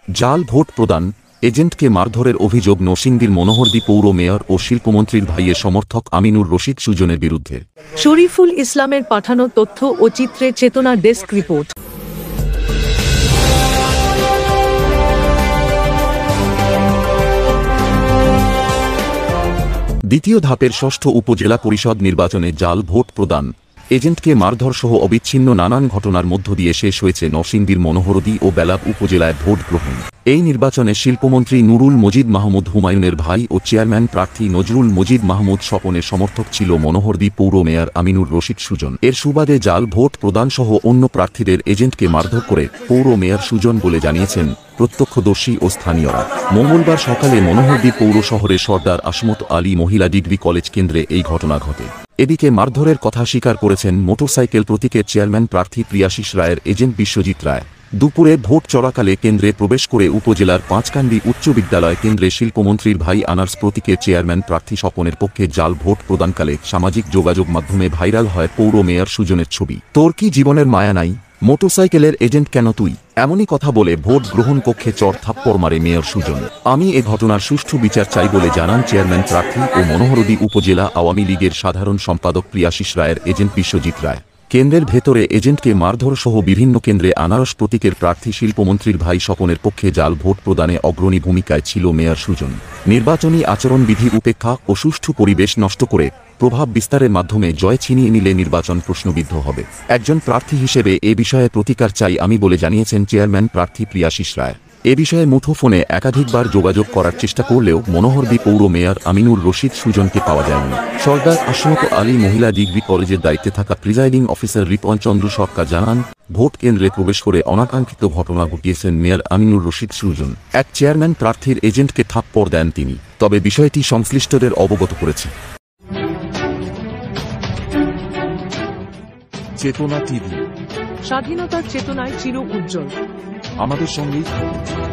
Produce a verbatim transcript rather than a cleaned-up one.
জাল ভোট প্রদান, এজেন্টকে মারধরের অভিযোগ নরসিংদীর মনোহরদী পৌর মেয়র ও শিল্পমন্ত্রীর ভাইয়ের সমর্থক আমিনুর রশিদ সুজনের বিরুদ্ধে। শরীফুল ইসলামের পাঠানো তথ্য ও চিত্রে চেতনা ডেস্ক রিপোর্ট। দ্বিতীয় ধাপের ষষ্ঠ উপজেলা পরিষদ নির্বাচনে জাল ভোট প্রদান, এজেন্টকে মারধর সহ অবিচ্ছিন্ন নানান ঘটনার মধ্য দিয়ে শেষ হয়েছে নরসিংদীর মনোহরদী ও বেলাব উপজেলায় ভোট গ্রহণ। এই নির্বাচনে শিল্পমন্ত্রী নুরুল মজিদ মাহমুদ হুমায়ুনের ভাই ও চেয়ারম্যান প্রার্থী নজরুল মজিদ মাহমুদ স্বপনের সমর্থক ছিল মনোহরদী পৌর মেয়র আমিনুর রশিদ সুজন। এর সুবাদে জাল ভোট প্রদান সহ অন্য প্রার্থীদের এজেন্টকে মারধর করে পৌর মেয়র সুজন বলে জানিয়েছেন প্রত্যক্ষদর্শী ও স্থানীয়রা। মঙ্গলবার সকালে মনোহরদী পৌর শহরের সর্দার আসমত আলী মহিলা ডিগ্রি কলেজ কেন্দ্রে এই ঘটনা ঘটে। এদিকে মারধরের কথা স্বীকার করেছেন মোটরসাইকেল প্রতীকের চেয়ারম্যান প্রার্থী প্রিয়াশিস রায়ের এজেন্ট বিশ্বজিৎ রায়। দুপুরে ভোট চলাকালে কেন্দ্রে প্রবেশ করে উপজেলার পাঁচকান্দি উচ্চ বিদ্যালয় কেন্দ্রে শিল্পমন্ত্রীর ভাই আনার্স প্রতীকের চেয়ারম্যান প্রার্থী স্বপনের পক্ষে জাল ভোট প্রদানকালে সামাজিক যোগাযোগ মাধ্যমে ভাইরাল হয় পৌর মেয়র সুজনের ছবি। তোর কি জীবনের মায়া নাই, মোটরসাইকেলের এজেন্ট কেন তুই, এমনই কথা বলে ভোট গ্রহণ কক্ষে চড় থাপ্পড় মারে মেয়র সুজন। আমি এ ঘটনার সুষ্ঠু বিচার চাই বলে জানান চেয়ারম্যান প্রার্থী ও মনোহরদী উপজেলা আওয়ামী লীগের সাধারণ সম্পাদক প্রিয়াশিস রায়ের এজেন্ট বিশ্বজিৎ রায়। কেন্দ্রের ভেতরে এজেন্টকে মারধর সহ বিভিন্ন কেন্দ্রে আনারস প্রতীকের প্রার্থী শিল্পমন্ত্রীর ভাই স্বপনের পক্ষে জাল ভোট প্রদানে অগ্রণী ভূমিকায় ছিল মেয়র সুজন। নির্বাচনী আচরণবিধি উপেক্ষা ও সুষ্ঠু পরিবেশ নষ্ট করে প্রভাব বিস্তারের মাধ্যমে জয় ছিনিয়ে নিলে নির্বাচন প্রশ্নবিদ্ধ হবে। একজন প্রার্থী হিসেবে এ বিষয়ে প্রতিকার চাই আমি বলে জানিয়েছেন চেয়ারম্যান প্রার্থী প্রিয়াশিস রায়। এ বিষয়ে মুঠোফোনে একাধিকবার যোগাযোগ করার চেষ্টা করলেও মনোহরদী পৌর মেয়র আমিনুর রশিদ সুজনকে পাওয়া যায়নি। সর্দার আসমত আলী মহিলা ডিগ্রি কলেজের দায়িত্বে থাকা প্রিজাইডিং অফিসার রিপন চন্দ্র সরকার জানান, ভোট কেন্দ্রে প্রবেশ করে অনাকাঙ্ক্ষিত ঘটনা ঘটিয়েছেন মেয়র আমিনুর রশিদ সুজন। এক চেয়ারম্যান প্রার্থীর এজেন্টকে থাপ্পড় দেন তিনি, তবে বিষয়টি সংশ্লিষ্টদের অবগত করেছে। চেতনা টিভি, স্বাধীনতার চেতনায় চির উজ্জ্বল। আমাদের সঙ্গেই থাকুন।